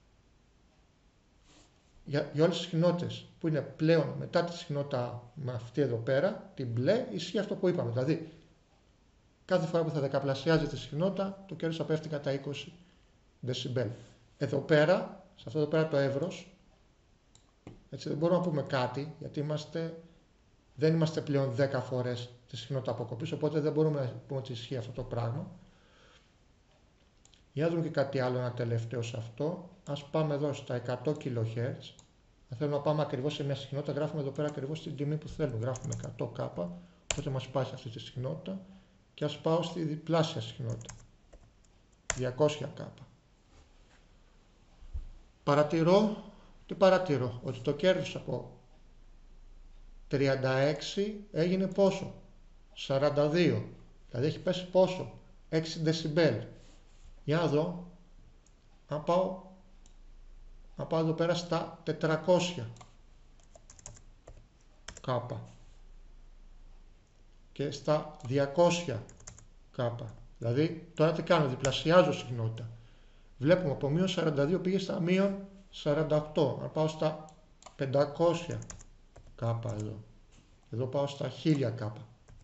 για, για όλες τις συχνότητες που είναι πλέον μετά τη συχνότητα με αυτή εδώ πέρα, την μπλε, ισχύει αυτό που είπαμε. Δηλαδή, κάθε φορά που θα δεκαπλασιάζεται η συχνότητα, το κέρδος θα πέφτει κατά είκοσι δεσιμπέλ. Εδώ πέρα, σε αυτό εδώ πέρα το εύρος, έτσι δεν μπορούμε να πούμε κάτι, γιατί είμαστε, δεν είμαστε πλέον δέκα φορές τη συχνότητα αποκοπής, οπότε δεν μπορούμε να πούμε ότι ισχύει αυτό το πράγμα. Για να δούμε και κάτι άλλο, ένα τελευταίο σε αυτό. Ας πάμε εδώ στα εκατό κιλοχέρτζ. Αν θέλουμε να πάμε ακριβώς σε μια συχνότητα, γράφουμε εδώ πέρα ακριβώς την τιμή που θέλουμε. Γράφουμε εκατό κάπα, οπότε μας πάει σε αυτή τη συχνότητα. Και ας πάω στη διπλάσια συχνότητα, διακόσια κάπα. Παρατηρώ, τι παρατηρώ, ότι το κέρδος από τριάντα έξι έγινε πόσο, σαράντα δύο, δηλαδή έχει πέσει πόσο, έξι δεσιμπέλ. Για να δω, να πάω, να πάω εδώ πέρα στα τετρακόσια κάπα και στα διακόσια κάπα. Δηλαδή τώρα τι κάνω, διπλασιάζω συχνότητα. Βλέπουμε από μείον σαράντα δύο πήγε στα μείον σαράντα οκτώ. Να πάω στα πεντακόσια κάπα εδώ. Εδώ πάω στα χίλια κάπα.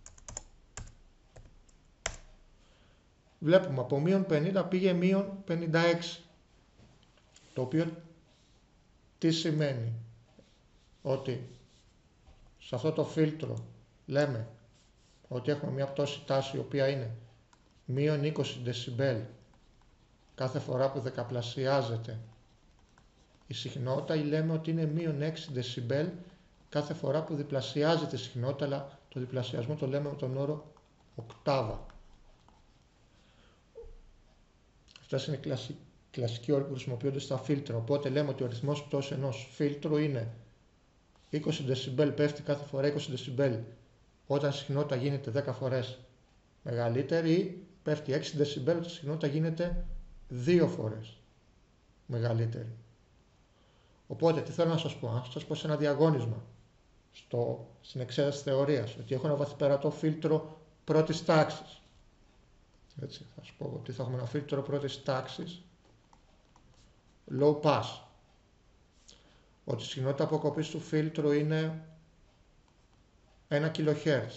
Βλέπουμε από μείον πενήντα πήγε μείον πενήντα έξι. Το οποίο τι σημαίνει? Ότι σε αυτό το φίλτρο λέμε ότι έχουμε μια πτώση τάση η οποία είναι μείον είκοσι δεσιμπέλ κάθε φορά που δεκαπλασιάζεται η συχνότητα, ή λέμε ότι είναι μείον έξι δεσιμπέλ κάθε φορά που διπλασιάζεται η συχνότητα, αλλά το διπλασιασμό το λέμε με τον όρο οκτάβα. Αυτές είναι οι κλασικοί, κλασικοί όροι που χρησιμοποιούνται στα φίλτρα. Οπότε λέμε ότι ο ρυθμός πτώσης ενός φίλτρου είναι είκοσι δεσιμπέλ, πέφτει κάθε φορά είκοσι δεσιμπέλ όταν η συχνότητα γίνεται δέκα φορές μεγαλύτερη, ή πέφτει έξι δεσιμπέλ όταν η συχνότητα γίνεται δύο φορές μεγαλύτερη. Οπότε τι θέλω να σας πω, να σας πω σε ένα διαγώνισμα στο, στην εξέταση θεωρίας, ότι έχω ένα βαθυπερατό φίλτρο πρώτης τάξης. Έτσι, θα σας πω ότι θα έχουμε ένα φίλτρο πρώτης τάξης low pass, ότι η συχνότητα αποκοπής του φίλτρου είναι ένα κιλοχέρτζ.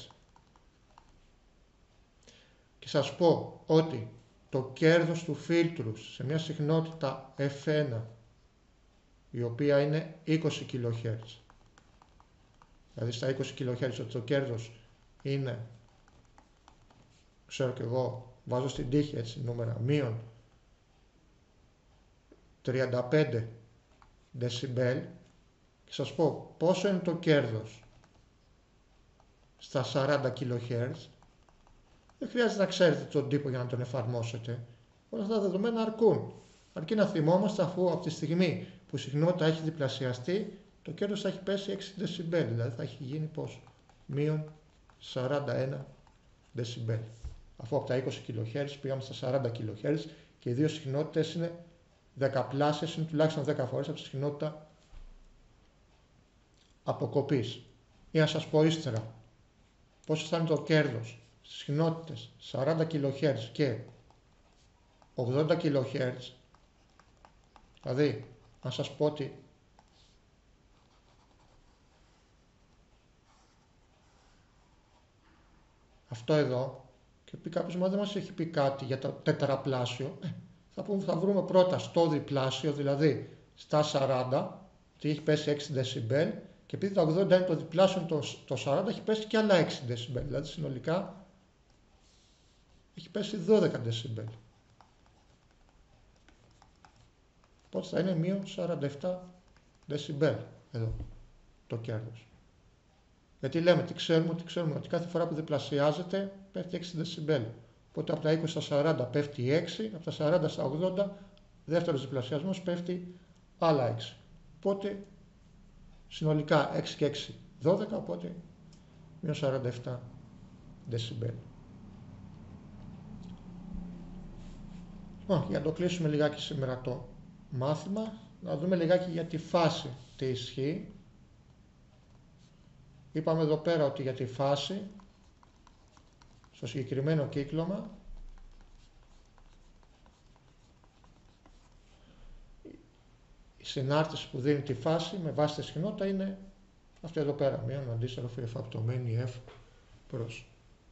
Και σας πω ότι το κέρδος του φίλτρου σε μια συχνότητα εφ ένα, η οποία είναι είκοσι κιλοχέρτζ, δηλαδή στα είκοσι κιλοχέρτζ, ότι το κέρδος είναι, ξέρω και εγώ, βάζω στην τύχη έτσι νούμερα, μείον τριάντα πέντε δεσιμπέλ, και σας πω πόσο είναι το κέρδος στα σαράντα κιλοχέρτζ. Δεν χρειάζεται να ξέρετε τον τύπο για να τον εφαρμόσετε. Όλα αυτά τα δεδομένα αρκούν. Αρκεί να θυμόμαστε, αφού από τη στιγμή που η συχνότητα έχει διπλασιαστεί, το κέρδος θα έχει πέσει έξι δεσιμπέλ, δηλαδή θα έχει γίνει πόσο, μείον σαράντα ένα δεσιμπέλ. Αφού από τα είκοσι κιλοχέρτζ πήγαμε στα σαράντα κιλοχέρτζ και οι δύο συχνότητες είναι δεκαπλάσιες, είναι τουλάχιστον δέκα φορές από τη συχνότητα αποκοπής. Ή να σας πω ύστερα πόσο θα είναι το κέρδος στις συχνότητες σαράντα κιλοχέρτζ και ογδόντα κιλοχέρτζ. Δηλαδή, αν σας πω ότι αυτό εδώ, και πει κάποιος, μα δεν μας έχει πει κάτι για το τετραπλάσιο, ε, θα, πούμε, θα βρούμε πρώτα στο διπλάσιο, δηλαδή στα σαράντα, ότι έχει πέσει έξι δεσιμπέλ, και επειδή το ογδόντα είναι το διπλάσιο, το, το σαράντα έχει πέσει και άλλα έξι δεσιμπέλ, δηλαδή συνολικά έχει πέσει δώδεκα δεσιμπέλ. Οπότε θα είναι μείον σαράντα επτά δεσιμπέλ εδώ το κέρδος. Γιατί λέμε, τι ξέρουμε, ότι ξέρουμε ότι κάθε φορά που διπλασιάζεται πέφτει έξι δεσιμπέλ. Οπότε από τα είκοσι στα σαράντα πέφτει έξι, από τα σαράντα στα ογδόντα, δεύτερος διπλασιασμός πέφτει άλλα έξι. Οπότε συνολικά έξι και έξι, δώδεκα, οπότε μείον σαράντα επτά δεσιμπέλ. Oh, για να το κλείσουμε λιγάκι σήμερα το μάθημα, να δούμε λιγάκι για τη φάση τι ισχύει. Είπαμε εδώ πέρα ότι για τη φάση, στο συγκεκριμένο κύκλωμα, η συνάρτηση που δίνει τη φάση με βάση τη συχνότητα είναι αυτή εδώ πέρα, μείον αντίστροφη εφαπτωμένη F προς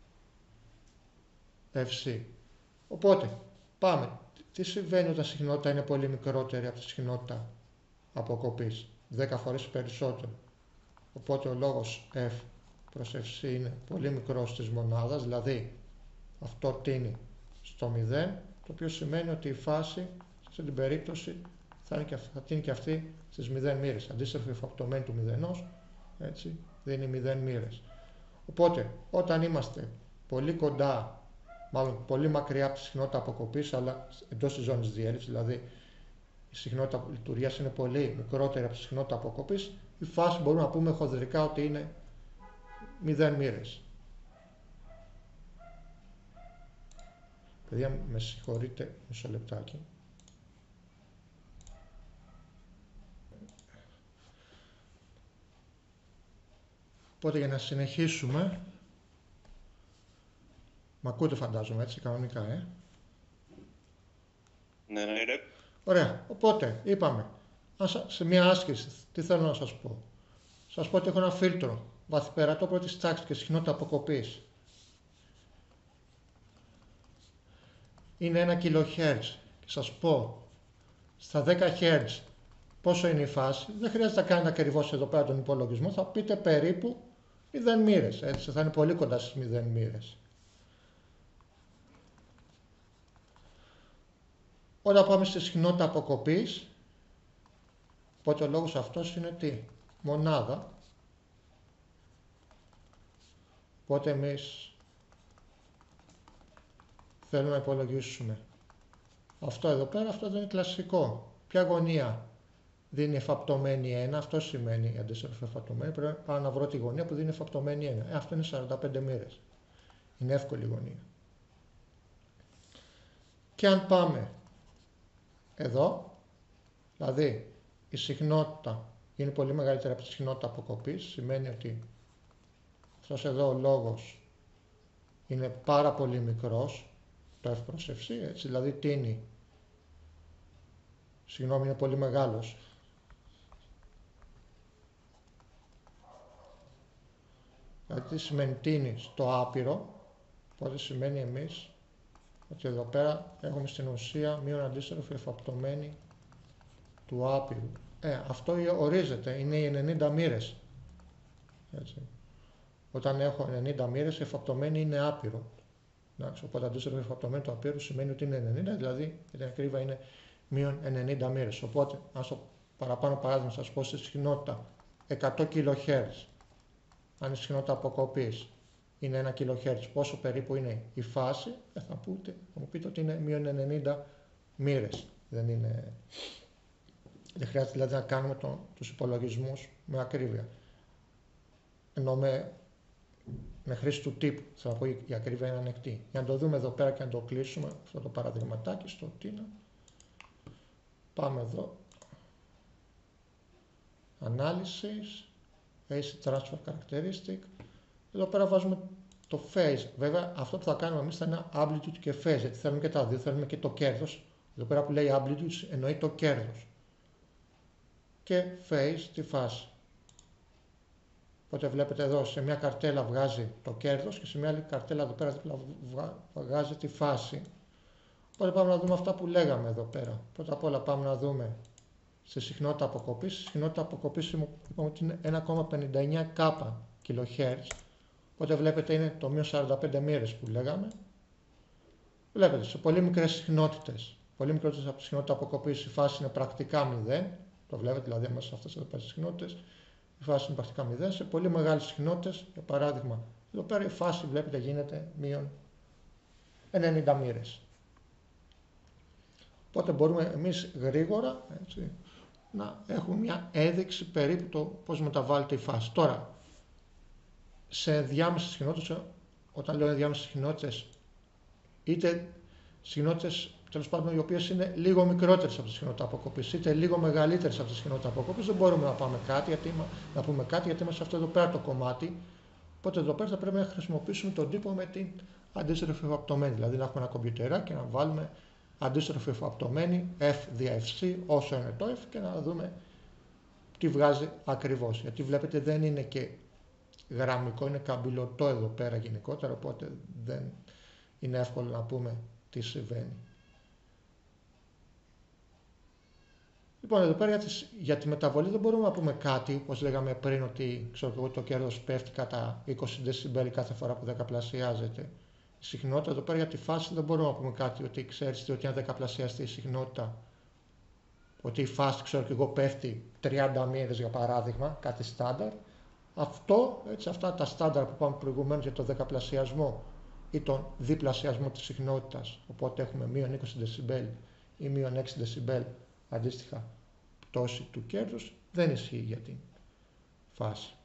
Fc. Οπότε, πάμε. Τι συμβαίνει όταν η συχνότητα είναι πολύ μικρότερη από τη συχνότητα αποκοπής, δέκα φορές περισσότερο. Οπότε ο λόγος F προς Fc είναι πολύ μικρός της μονάδας, δηλαδή αυτό τίνει στο μηδέν, το οποίο σημαίνει ότι η φάση σε αυτή την περίπτωση θα, είναι και, θα τίνει και αυτή στις μηδέν μοίρες. Αντίστοιχα, η εφαπτωμένη του μηδενός, έτσι, δίνει μηδέν μοίρες. Οπότε, όταν είμαστε πολύ κοντά, μάλλον πολύ μακριά από τη συχνότητα αποκοπής, αλλά εντός της ζώνης διέλευσης, δηλαδή η συχνότητα λειτουργίας είναι πολύ μικρότερη από τη συχνότητα αποκοπής, η φάση μπορούμε να πούμε χονδρικά ότι είναι μηδέν μοίρες. Παιδιά, με συγχωρείτε μισό λεπτάκι. Οπότε για να συνεχίσουμε, μ' ακούτε φαντάζομαι έτσι κανονικά, ε? Ναι, ναι, ναι. Ωραία, οπότε είπαμε, σε μια άσκηση, τι θέλω να σας πω. Σας πω ότι έχω ένα φίλτρο βαθυπερατό πρώτης τάξης και συχνότητα αποκοπής. Είναι ένα κιλοχέρτζ και σας πω στα δέκα χέρτζ πόσο είναι η φάση. Δεν χρειάζεται να κάνετε ακριβώς εδώ πέρα τον υπολογισμό, θα πείτε περίπου μηδέν μοίρες, έτσι, θα είναι πολύ κοντά στις μηδέν μοίρες. Όταν πάμε στη συχνότητα αποκοπής, οπότε ο λόγος αυτός είναι τι, μονάδα. Οπότε εμείς θέλουμε να υπολογίσουμε αυτό εδώ πέρα, αυτό δεν είναι κλασικό. Ποια γωνία δίνει εφαπτωμένη ένα, αυτό σημαίνει αντίστροφη εφαπτωμένη, πρέπει να πάω να βρω τη γωνία που δίνει εφαπτωμένη ένα. Ε, αυτό είναι σαράντα πέντε μοίρες. Είναι εύκολη γωνία. Και αν πάμε εδώ, δηλαδή η συχνότητα είναι πολύ μεγαλύτερη από τη συχνότητα αποκοπής, σημαίνει ότι αυτός εδώ ο λόγος είναι πάρα πολύ μικρός, το F προς Fc, έτσι, δηλαδή τίνει, συγγνώμη, είναι πολύ μεγάλος. Δηλαδή τι σημαίνει τίνει στο άπειρο, οπότε σημαίνει εμείς ότι εδώ πέρα έχουμε στην ουσία μείον αντίστροφη εφαπτωμένη του άπειρου. Ε, αυτό ορίζεται, είναι οι ενενήντα μοίρες. Έτσι. Όταν έχω ενενήντα μοίρες, η εφαπτωμένη είναι άπειρο. Εντάξει, οπότε αντίστροφη εφαπτωμένη του απείρου σημαίνει ότι είναι ενενήντα, δηλαδή για την ακρίβεια είναι μείον ενενήντα μοίρες. Οπότε, αν στο παραπάνω παράδειγμα σας πω στη συχνότητα εκατό κιλοχέρτζ, αν η συχνότητα αποκοπής είναι ένα κιλοχέρτζ, πόσο περίπου είναι η φάση, ε, θα, πούτε, θα μου πείτε ότι είναι μείον ενενήντα μοίρες. Δεν, είναι... Δεν χρειάζεται δηλαδή να κάνουμε το, τους υπολογισμούς με ακρίβεια. Ενώ με, με χρήση του τύπου, θα πω η ακρίβεια είναι ανεκτή. Για να το δούμε εδώ πέρα και να το κλείσουμε αυτό το παραδειγματάκι στο τίνα. Πάμε εδώ. Ανάλυσης, έι σι Transfer Characteristic. Εδώ πέρα βάζουμε το phase. Βέβαια αυτό που θα κάνουμε εμείς θα είναι amplitude και phase, γιατί θέλουμε και τα δύο, θέλουμε και το κέρδος. Εδώ πέρα που λέει amplitude εννοεί το κέρδος. Και phase τη φάση. Οπότε βλέπετε εδώ σε μια καρτέλα βγάζει το κέρδος και σε μια άλλη καρτέλα εδώ πέρα βγάζει τη φάση. Οπότε πάμε να δούμε αυτά που λέγαμε εδώ πέρα. Πρώτα απ' όλα πάμε να δούμε στη συχνότητα αποκοπής. Στη συχνότητα αποκοπής είπαμε ότι είναι ένα κόμμα πενήντα εννιά κάπα κιλοχέρτζ. Οπότε βλέπετε είναι το μείον σαράντα πέντε μοίρες που λέγαμε. Βλέπετε σε πολύ μικρές συχνότητες, πολύ μικρότερες από τη συχνότητα αποκοπής, η φάση είναι πρακτικά μηδέν. Το βλέπετε δηλαδή μέσα σε αυτές εδώ πέρα τις συχνότητες. Η φάση είναι πρακτικά μηδέν. Σε πολύ μεγάλες συχνότητες, για παράδειγμα, εδώ πέρα η φάση βλέπετε γίνεται μείον ενενήντα μοίρες. Οπότε μπορούμε εμείς γρήγορα, έτσι, να έχουμε μια έδειξη περίπου το πώς μεταβάλλεται η φάση. Τώρα, σε διάμεσες συχνότητες, όταν λέω διάμεσες συχνότητες, είτε συχνότητες τέλος πάντων οι οποίες είναι λίγο μικρότερες από τη συχνότητα αποκοπής, είτε λίγο μεγαλύτερες από τη συχνότητα αποκοπής, δεν μπορούμε να, πάμε κάτι, γιατί, να πούμε κάτι γιατί είμαστε σε αυτό εδώ πέρα το κομμάτι. Οπότε εδώ πέρα θα πρέπει να χρησιμοποιήσουμε τον τύπο με την αντίστροφη εφαπτωμένη. Δηλαδή να έχουμε ένα κομπιουτεράκι και να βάλουμε αντίστροφη εφαπτωμένη F δια Fc, όσο είναι το F, και να δούμε τι βγάζει ακριβώς. Γιατί βλέπετε δεν είναι και γραμμικό, είναι καμπυλωτό εδώ πέρα γενικότερα, οπότε δεν είναι εύκολο να πούμε τι συμβαίνει. Λοιπόν, εδώ πέρα για, τις, για τη μεταβολή δεν μπορούμε να πούμε κάτι, όπως λέγαμε πριν, ότι ξέρω, το κέρδος πέφτει κατά είκοσι δεσιμπέλ κάθε φορά που δεκαπλασιάζεται η συχνότητα. Εδώ πέρα για τη φάση δεν μπορούμε να πούμε κάτι, ότι ξέρετε ότι αν δεκαπλασιαστεί η συχνότητα, ότι η φάση, ξέρω και εγώ, πέφτει τριάντα μοίρες για παράδειγμα, κάτι στάνταρ. Αυτό, έτσι, αυτά τα στάνταρ που πάμε προηγουμένως για το δεκαπλασιασμό ή τον διπλασιασμό της συχνότητας, οπότε έχουμε μείον είκοσι δεσιμπέλ ή μείον έξι δεσιμπέλ αντίστοιχα πτώση του κέρδους, δεν ισχύει για την φάση.